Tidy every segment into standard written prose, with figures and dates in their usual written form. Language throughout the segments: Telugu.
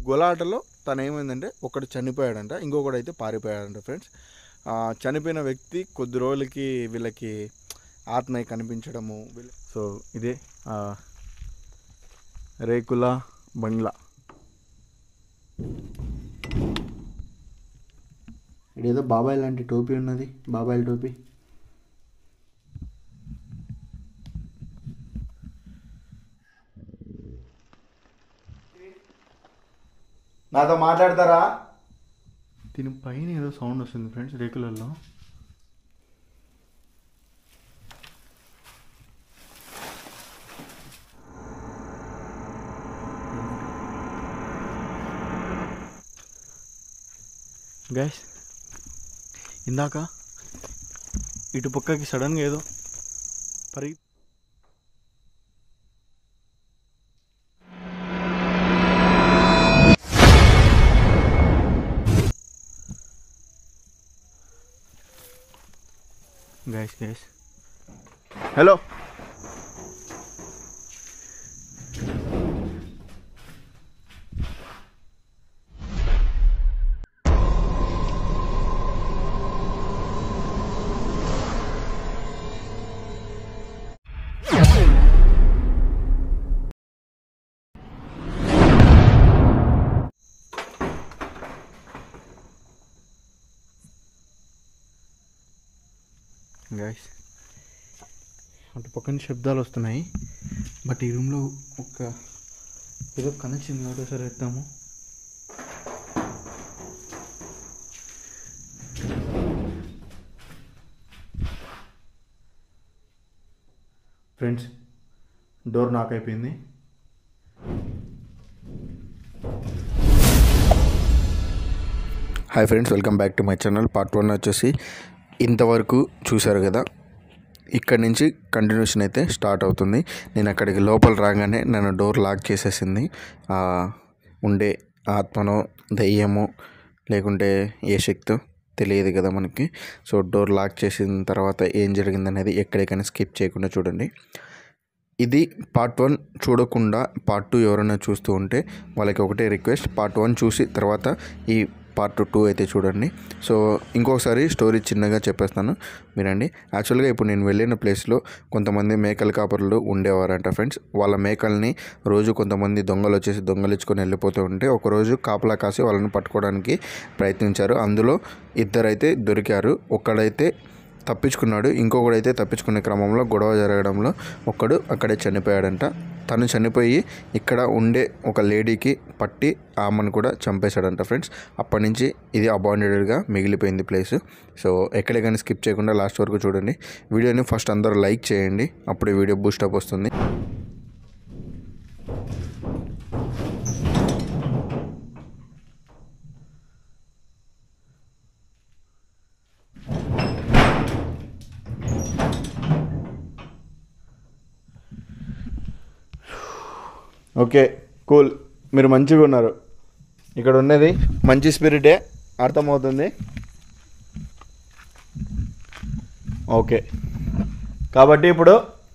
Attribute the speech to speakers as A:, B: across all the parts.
A: గొలాటలో తను ఏమైందంటే ఒకడు చనిపోయాడంట, ఇంకొకడు అయితే పారిపోయాడంట ఫ్రెండ్స్. చనిపోయిన వ్యక్తి కొద్ది రోజులకి వీళ్ళకి ఆత్మ కనిపించడము. సో ఇదే రేకుల బంగ్లా. ఇదేదో బాబాయ్ లాంటి టోపీ ఉన్నది, బాబాయ్ టోపీ. నాతో మాట్లాడతారా? దీని పైన ఏదో సౌండ్ వస్తుంది ఫ్రెండ్స్ రేకులలో. గైస్ ఇందాక ఇటు పక్కకి సడన్గా ఏదో గైస్ హలో గైస్ అటు పక్కన శబ్దాలు వస్తున్నాయి, బట్ ఈ రూమ్లో ఒక ఏదో కనెక్షన్ కాదు. సరే ఎత్తాము. ఫ్రెండ్స్ డోర్ నాక్ అయిపోయింది.
B: Hi friends, welcome back to my channel. Part 1 వచ్చేసి ఇంతవరకు చూశారు కదా. ఇక్కడ నుంచి కంటిన్యూషన్ అయితే స్టార్ట్ అవుతుంది. నేను అక్కడికి లోపల రాగానే నన్ను డోర్ లాక్ చేసేసింది. ఉండే ఆత్మనో దెయ్యమో లేకుంటే ఏ శక్తో తెలియదు కదా మనకి. సో డోర్ లాక్ చేసిన తర్వాత ఏం జరిగిందనేది ఎక్కడికైనా స్కిప్ చేయకుండా చూడండి. ఇది పార్ట్ 1 చూడకుండా పార్ట్ 2 ఎవరైనా చూస్తూ ఉంటే వాళ్ళకి ఒకటే రిక్వెస్ట్, పార్ట్ 1 చూసి తర్వాత ఈ పార్ట్ 2 అయితే చూడండి. సో ఇంకొకసారి స్టోరీ చిన్నగా చెప్పేస్తాను మీరండి. యాక్చువల్గా ఇప్పుడు నేను వెళ్ళిన ప్లేస్లో కొంతమంది మేకల కాపరులు ఉండేవారంట ఫ్రెండ్స్. వాళ్ళ మేకల్ని రోజు కొంతమంది దొంగలు వచ్చేసి దొంగలించుకొని వెళ్ళిపోతూ ఉంటే ఒకరోజు కాపలా కాసి వాళ్ళని పట్టుకోవడానికి ప్రయత్నించారు. అందులో ఇద్దరైతే దొరికారు. ఒక్కడైతే తప్పించుకున్నాడు, ఇంకొకడైతే తప్పించుకునే క్రమంలో గొడవ జరగడంలో ఒక్కడు అక్కడే చనిపోయాడంట. తను చనిపోయి ఇక్కడ ఉండే ఒక లేడీకి పట్టి ఆమెను కూడా చంపేశాడంట ఫ్రెండ్స్. అప్పటి నుంచి ఇది అబాండెడ్గా మిగిలిపోయింది ప్లేస్. సో ఎక్కడికైనా స్కిప్ చేయకుండా లాస్ట్ వరకు చూడండి. వీడియోని ఫస్ట్ అందరూ లైక్ చేయండి, అప్పుడు వీడియో బూస్టప్ వస్తుంది.
A: ఓకే కూల్, మీరు మంచిగా ఉన్నారు. ఇక్కడ ఉన్నది మంచి స్పిరిటే, అర్థమవుతుంది. ఓకే కాబట్టి ఇప్పుడు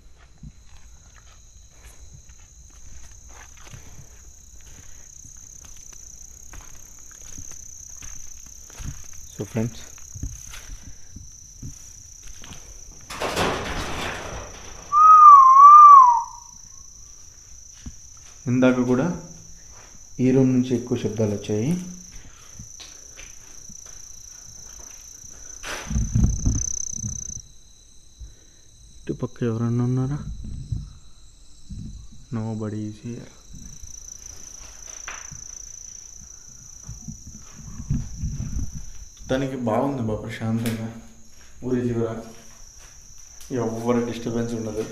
A: సో ఫ్రెండ్స్ ఇందాక కూడా ఈ రూమ్ నుంచి ఎక్కువ శబ్దాలు వచ్చాయి. ఇటుపక్క ఎవరన్నా ఉన్నారా? Nobody is here. తనకి బాగుంది బా, ప్రశాంతంగా ఊరి జీవన, ఎవరి డిస్టర్బెన్స్ ఉండదు.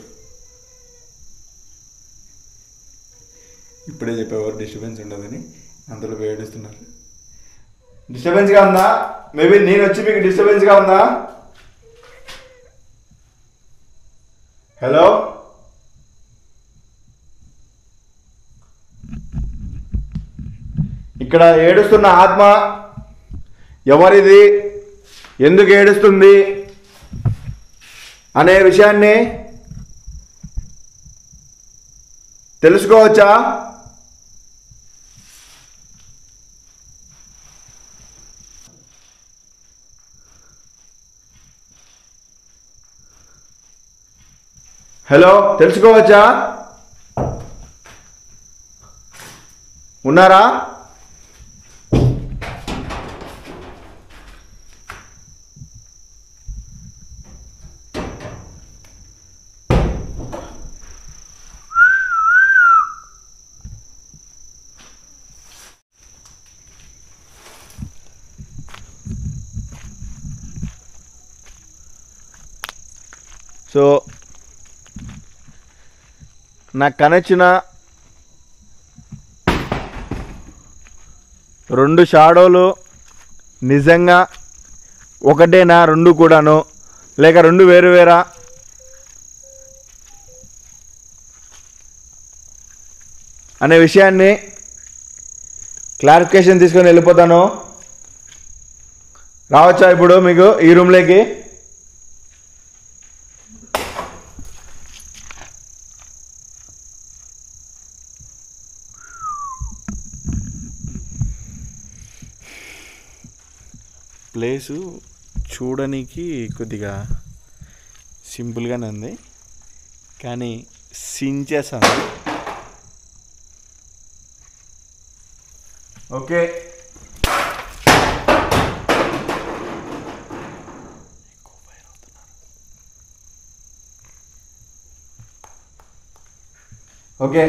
A: ఇప్పుడే చెప్పేవారు డిస్టర్బెన్స్ ఉండదని, అందులో వేడిస్తున్నారు. డిస్టర్బెన్స్గా ఉందా? మేబీ నేను వచ్చి మీకు డిస్టర్బెన్స్గా ఉందా? హలో, ఇక్కడ ఏడుస్తున్న ఆత్మ ఎవరిది, ఎందుకు ఏడుస్తుంది అనే విషయాన్ని తెలుసుకోవచ్చా? హలో, తెలుసుకోవచ్చా? ఉన్నారా? సో నాకు కనొచ్చిన 2 షాడోలు నిజంగా ఒకటేనా, 2 కూడాను, లేక 2 వేరు వేరా అనే విషయాన్ని క్లారిఫికేషన్ తీసుకొని వెళ్ళిపోతాను. రావచ్చా ఇప్పుడు మీకు ఈ రూమ్లోకి? ప్లేసు చూడడానికి కొద్దిగా సింపుల్గానే ఉంది, కానీ సించేసాను. ఓకే, ఓకే,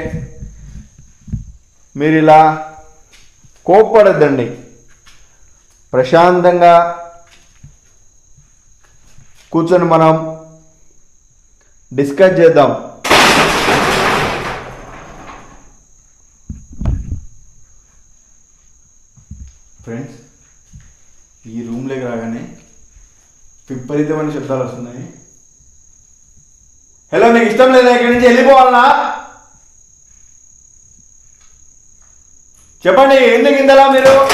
A: మీరు ఇలా కోప్పడద్దండి. ప్రశాంతంగా కూర్చొని మనం డిస్కస్ చేద్దాం. ఫ్రెండ్స్, ఈ రూమ్లోకి రాగానే విపరీతమైన శబ్దాలు వస్తున్నాయి. హలో, నీకు ఇష్టం లేదా ఇక్కడి నుంచి వెళ్ళిపోవాలనా? చెప్పండి, ఎందుకు ఇంతలా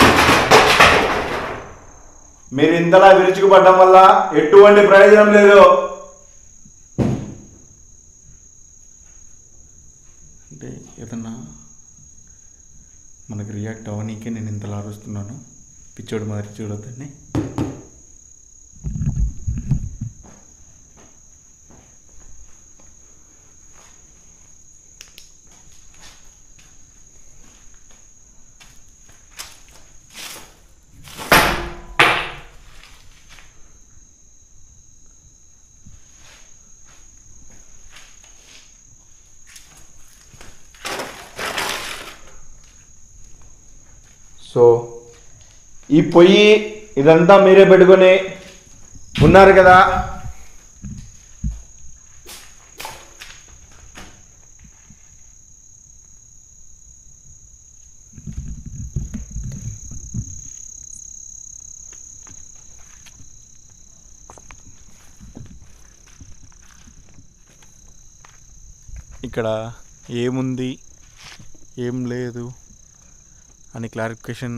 A: మీరు ఇంతలా విరుచుకుపడడం వల్ల ఎటువంటి ప్రయోజనం లేదు. అంటే ఏదన్నా మనకు రియాక్ట్ అవ్వనీకే నేను ఇంతలా అరుస్తున్నాను. పిచ్చోడు మాదిరి చూడొద్దండి. సో ఈ పొయ్యి ఇదంతా మీరే పెట్టుకొని ఉన్నారు కదా. ఇక్కడ ఏముంది ఏం లేదు అని క్లారిఫికేషన్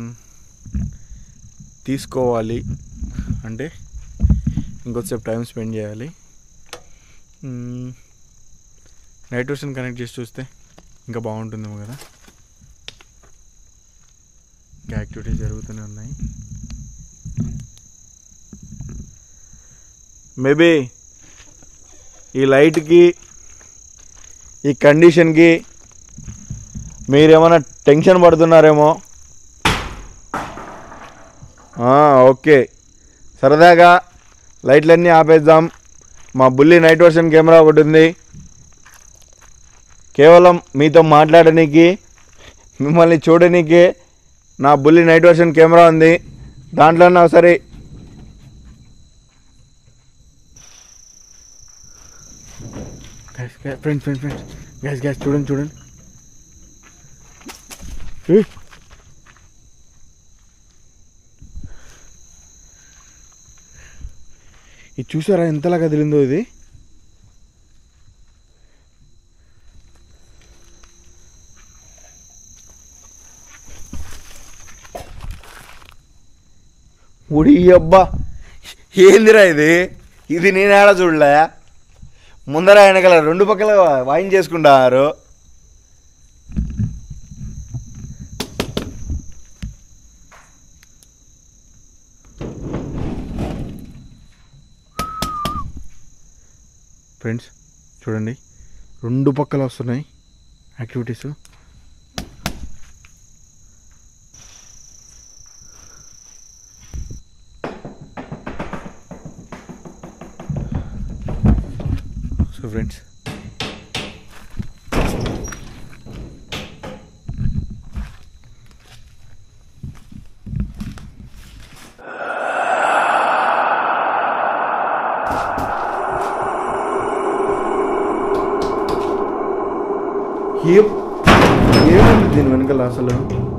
A: తీసుకోవాలి అంటే ఇంకొద్దిసేపు టైం స్పెండ్ చేయాలి. నైట్ విషన్ కనెక్ట్ చేసి చూస్తే ఇంకా బాగుంటుందేమో కదా. ఇంకా యాక్టివిటీస్ జరుగుతూనే ఉన్నాయి. మేబీ ఈ లైట్కి ఈ కండిషన్కి మీరేమైనా టెన్షన్ పడుతున్నారేమో. ఓకే, సరదాగా లైట్లన్నీ ఆపేద్దాం. మా బుల్లి నైట్ వర్షన్ కెమెరా ఒకటి ఉంది, కేవలం మీతో మాట్లాడడానికి మిమ్మల్ని చూడడానికి నా బుల్లి నైట్ వర్షన్ కెమెరా ఉంది. దాంట్లోనే ఒకసారి ఫ్రెండ్స్ గ్యాస్ చూడండి. ఇది చూసారా ఎంతలా కదిలిందో ఇది. ఉడి అబ్బా, ఏందిరా ఇది నేను ఏడా చూడలే. ముందర వెనకాల 2 పక్కల వాయించేసుకుంటారు. ఫ్రెండ్స్ చూడండి, రెండు పక్కల వస్తున్నాయి యాక్టివిటీస్. సో ఫ్రెండ్స్, ఏముంది దీని వెనకాల అసలు?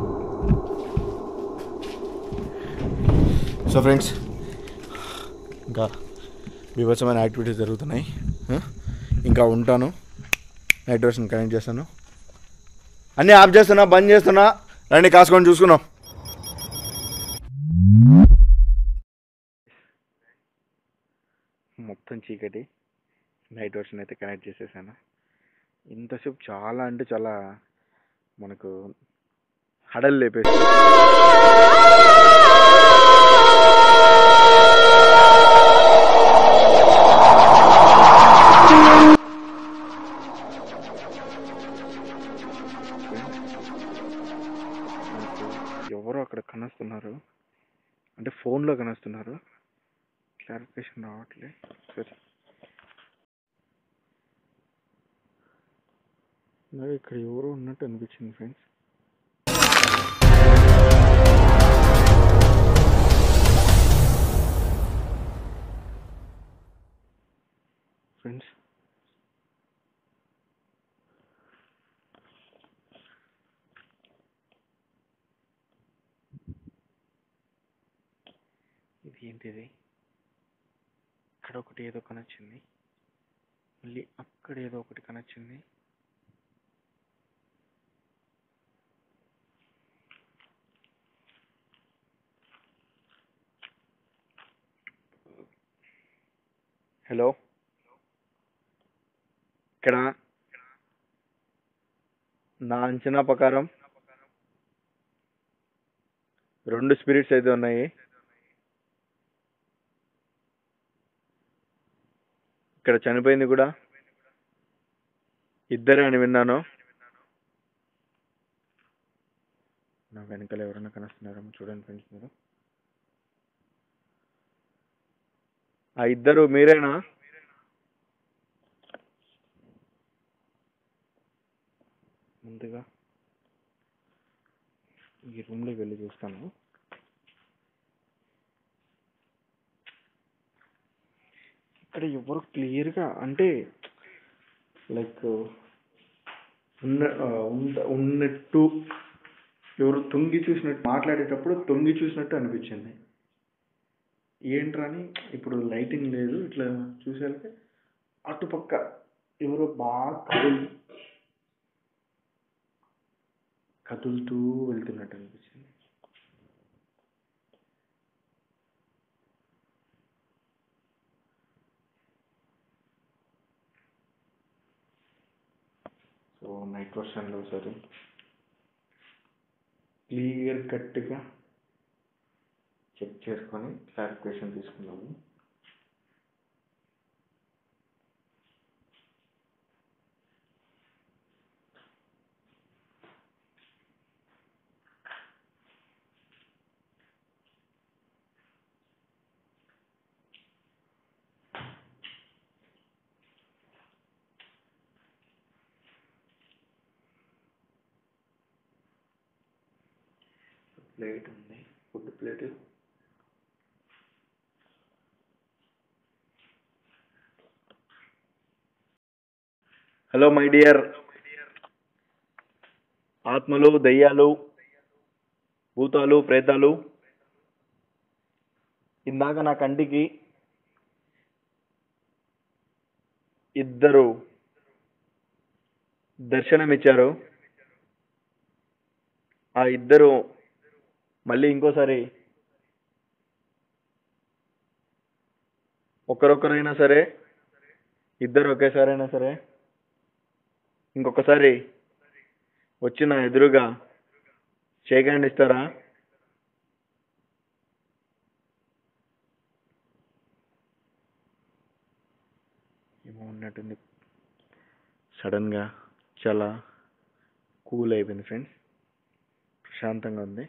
A: సో ఫ్రెండ్స్, ఇంకా బీభత్సమైన యాక్టివిటీస్ జరుగుతున్నాయి. ఇంకా ఉంటాను, నైట్ వర్షన్ కనెక్ట్ చేస్తాను. అన్నీ ఆఫ్ చేస్తున్నా, బంద్ చేస్తున్నా, రండి కాసుకొని చూసుకున్నాం. మొత్తం చీకటి, నైట్ వర్షన్ అయితే కనెక్ట్ చేసేసాను. ఇంతసేపు చాలా అంటే చాలా మనకు హడలు లేపేసి ఎవరో అక్కడ కనొస్తున్నారు, అంటే ఫోన్లో కనొస్తున్నారు. క్లారిఫికేషన్ రావట్లే. సరే, నాకు ఇక్కడ ఎవరో ఉన్నట్టు అనిపించింది ఫ్రెండ్స్. ఫ్రెండ్స్, ఇది ఏంటిది? ఇక్కడ ఒకటి ఏదో కనొచ్చింది, మళ్ళీ అక్కడ ఏదో ఒకటి కనొచ్చింది. హలో, ఇక్కడ నా అంచనా ప్రకారం 2 స్పిరిట్స్ అయితే ఉన్నాయి. ఇక్కడ చనిపోయింది కూడా ఇద్దరే అని విన్నాను. నా వెనకాల ఎవరైనా కనిపిస్తున్నారేమో చూడండి ఫ్రెండ్స్ మీరు. ఆ ఇద్దరు మీరేనా? ముందుగా ఈ రూమ్లోకి వెళ్ళి చూస్తాను. ఇక్కడ ఎవరు క్లియర్గా అంటే లైక్ ఉన్నట్టు ఎవరు తొంగి చూసినట్టు, మాట్లాడేటప్పుడు తొంగి చూసినట్టు అనిపించింది. ఏంట్రా అని ఇప్పుడు లైటింగ్ లేదు, ఇట్లా చూసేళ్ళకి అటుపక్క ఎవరో బాగా కదులుతూ వెళ్తున్నట్టు అనిపించింది. సో నైట్ వర్షన్లో సరే క్లియర్ కట్గా చెక్ చేసుకొని క్లారిఫికేషన్ తీసుకున్నాము. ప్లేట్ ఉంది, food plate. Hello my dear ఆత్మలు, దయ్యాలు, భూతాలు, ప్రేతాలు, ఇందాక నా కంటికి ఇద్దరు దర్శనమిచ్చారు. ఆ ఇద్దరు మళ్ళీ ఇంకోసారి ఒకరొకరైనా సరే, ఇద్దరు ఒకేసారి అయినా సరే ఇంకొకసారి వచ్చి నా ఎదురుగా షేక్ హ్యాండ్ ఇస్తారా? ఏమో ఉన్నట్టుంది. సడన్గా చాలా కూల్ అయిపోయింది ఫ్రెండ్స్, ప్రశాంతంగా ఉంది.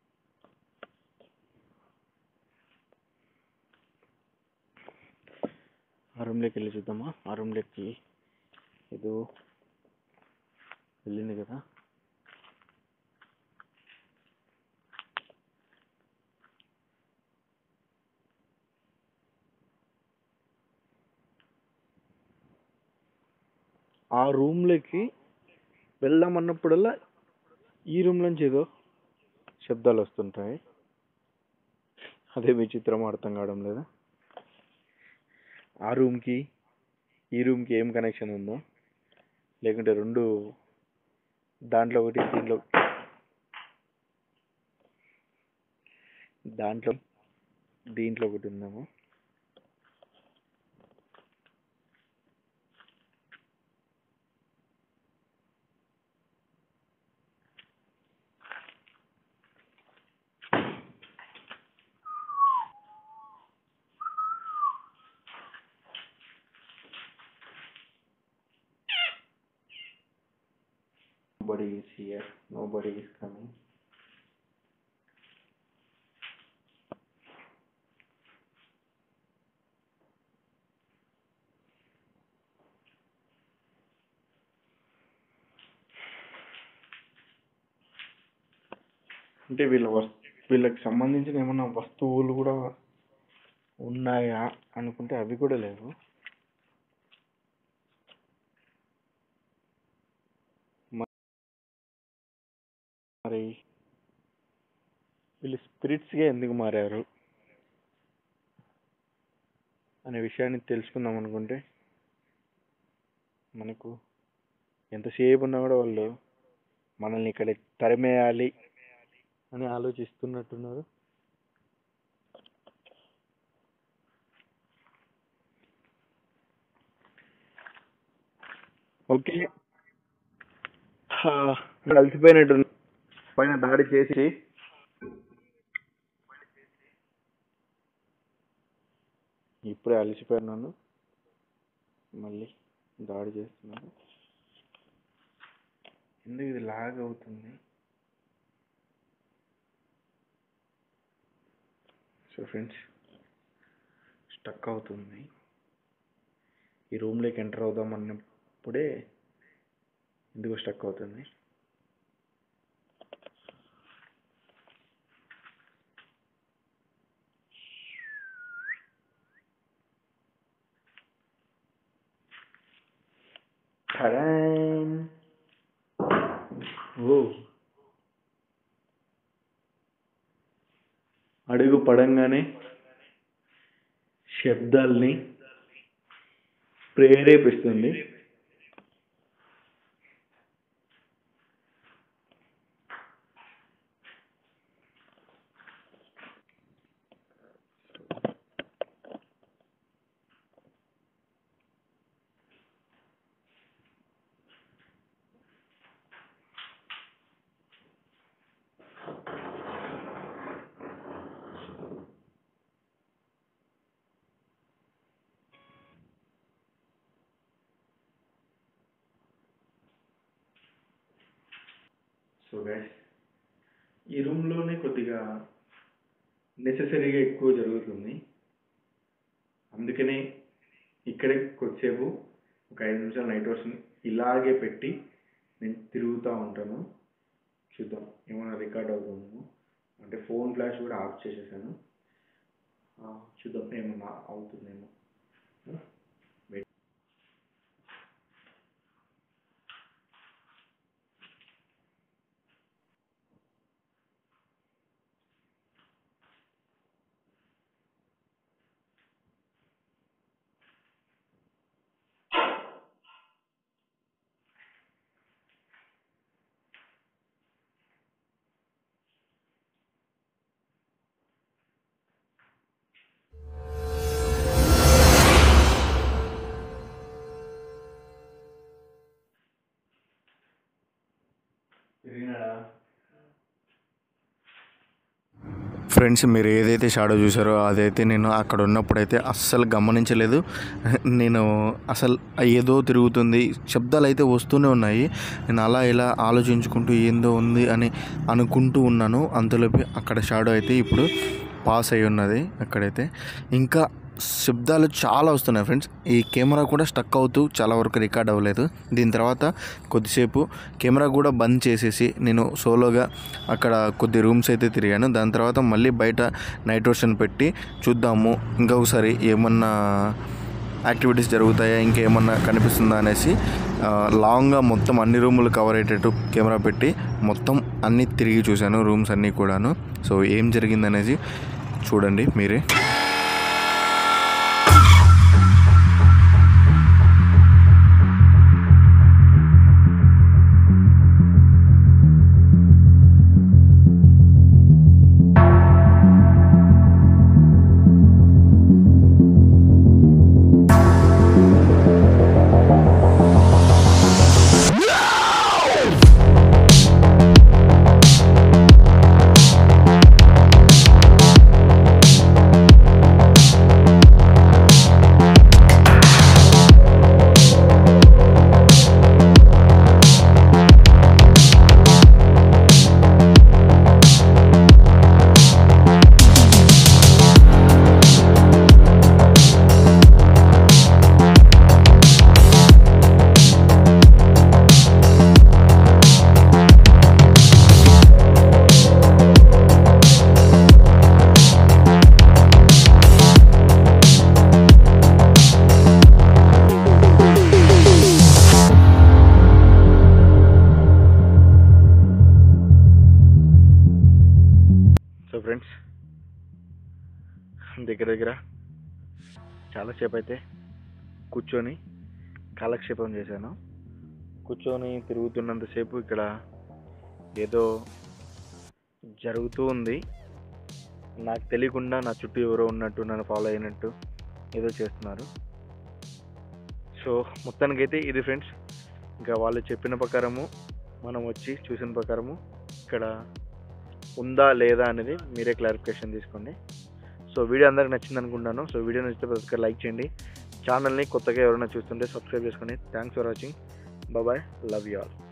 A: ఆ రూమ్లోకి వెళ్ళి చూద్దామా. ఆ రూమ్లోకి ఏదో వెళ్ళింది కదా. ఆ రూమ్లోకి వెళ్దామన్నప్పుడల్లా ఈ రూమ్ నుంచి ఏదో శబ్దాలు వస్తుంటాయి. అదే విచిత్రం, అర్థం కావడం లేదా. ఆ రూమ్కి ఈ రూమ్కి ఏం కనెక్షన్ ఉందో, లేకుంటే రెండు దాంట్లో ఒకటి దీంట్లో ఒకటి ఉందేమో. Nobody is here. Nobody is coming. అంటే వీళ్ళకి సంబంధించిన ఏమన్నా వస్తువులు కూడా ఉన్నాయా అనుకుంటే అవి కూడా లేవు. మరి వీళ్ళు స్పిరిట్స్గా ఎందుకు మారారు అనే విషయాన్ని తెలుసుకుందాం అనుకుంటే మనకు ఎంతసేపు ఉన్నా కూడా వాళ్ళు మనల్ని ఇక్కడ తరిమేయాలి అని ఆలోచిస్తున్నట్టున్నారు. ఓకే, అలసిపోయినట్టు పైన దాడి చేసి ఇప్పుడే అలసిపోయినాను, మళ్ళీ దాడి చేస్తున్నాను. ఎందుకు ఇది లాగ్ అవుతుంది? సో ఫ్రెండ్స్, స్టక్ అవుతుంది. ఈ రూమ్లోకి ఎంటర్ అవుదాం అన్నప్పుడే ఎందుకు స్టక్ అవుతుంది? ఓ, అడుగు పడంగానే శబ్దాల్ని ప్రేరేపిస్తుంది. సో గైస్, ఈ రూమ్లోనే కొద్దిగా నెససరీగా ఎక్కువ జరుగుతుంది. అందుకనే ఇక్కడే కొద్దిసేపు ఒక 5 నిమిషాలు నైట్ వర్షన్ ఇలాగే పెట్టి నేను తిరుగుతూ ఉంటాను. చూద్దాం ఏమైనా రికార్డ్ అవుతుందేమో. అంటే ఫోన్ ఫ్లాష్ కూడా ఆఫ్ చేసేసాను. చూద్దాం ఏమన్నా అవుతుందేమో. తిరిగినాడా?
B: ఫ్రెండ్స్, మీరు ఏదైతే షాడో చూసారో అదైతే నేను అక్కడ ఉన్నప్పుడైతే అస్సలు గమనించలేదు. నేను అసలు ఏదో తిరుగుతుంది, శబ్దాలు అయితే వస్తూనే ఉన్నాయి. నేను అలా ఇలా ఆలోచించుకుంటూ ఏందో ఉంది అని అనుకుంటూ ఉన్నాను. అంతలోపు అక్కడ షాడో అయితే ఇప్పుడు పాస్ అయి ఉన్నది. అక్కడైతే ఇంకా శబ్దాలు చాలా వస్తున్నాయి ఫ్రెండ్స్. ఈ కెమెరా కూడా స్టక్ అవుతూ చాలా వరకు రికార్డ్ అవ్వలేదు. దీని తర్వాత కొద్దిసేపు కెమెరా కూడా బంద్ చేసేసి నేను సోలోగా అక్కడ కొద్ది రూమ్స్ అయితే తిరిగాను. దాని తర్వాత మళ్ళీ బయట నైట్ విషన్ పెట్టి చూద్దాము ఇంకొకసారి ఏమన్నా యాక్టివిటీస్ జరుగుతాయా, ఇంకేమన్నా కనిపిస్తుందా అనేసి లాంగ్గా మొత్తం అన్ని రూములు కవర్ అయ్యేటట్టు కెమెరా పెట్టి మొత్తం అన్నీ తిరిగి చూశాను, రూమ్స్ అన్నీ కూడాను. సో ఏం జరిగిందనేసి చూడండి మీరే.
A: సో ఫ్రెండ్స్, దగ్గర చాలాసేపు అయితే కూర్చొని కాలక్షేపం చేశాను. కూర్చొని తిరుగుతున్నంతసేపు ఇక్కడ ఏదో జరుగుతూ ఉంది. నాకు తెలియకుండా నా చుట్టూ ఎవరో ఉన్నట్టు, నన్ను ఫాలో అయినట్టు ఏదో చేస్తున్నారు. సో మొత్తానికైతే ఇది ఫ్రెండ్స్. ఇంకా వాళ్ళు చెప్పిన ప్రకారము మనం వచ్చి చూసిన ప్రకారము ఇక్కడ ఉందా లేదా అనేది మీరే క్లారిఫికేషన్ తీసుకోండి. సో వీడియో అందరికి నచ్చింది అనుకుంటాను. సో వీడియో నచ్చితే ప్రతి ఒక్కరు లైక్ చేయండి. ఛానల్ని కొత్తగా ఎవరైనా చూస్తుంటే సబ్స్క్రైబ్ చేసుకోండి. Thanks for watching. Bye, love you all.